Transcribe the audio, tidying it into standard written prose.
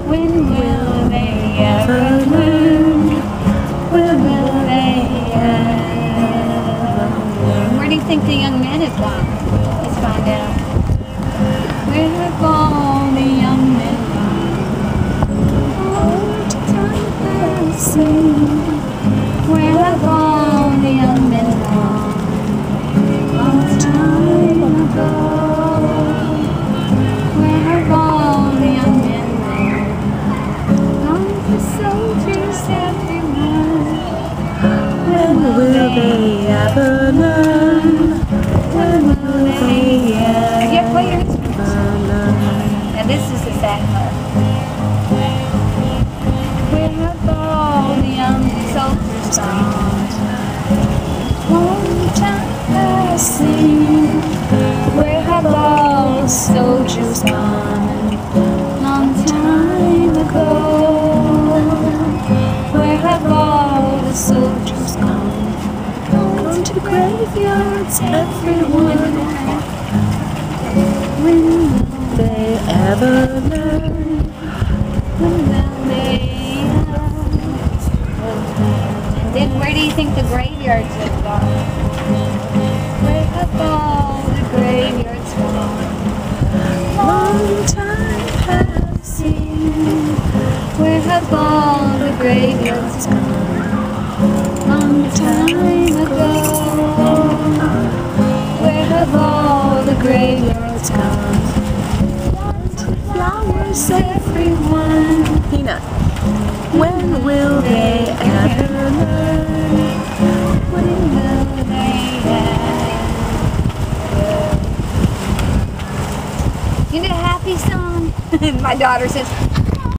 When will they ever learn? When will they ever learn? Where do you think the young man has gone? Let's find out. Where have all the young men gone? Oh, time passing. Where have all the young men gone? Long time ago. Where have all the young men gone? Gone for soldiers everywhere. When will they ever learn? When will they ever Ever learn? Now this is the sad part. Where have all the young soldiers gone? Long time passing. Where have all the soldiers gone? Long time ago. Where have all the soldiers gone? Gone to graveyards, everyone. When will they ever learn? When will they And then where do you think the graveyards have gone? Where have all the graveyards gone? Long time passing. Where have all the graveyards gone? Long time ago. Where have all the graveyards gone? Flowers, everyone. Peanut. When will they ever learn? When will they ever? You know a happy song? My daughter says,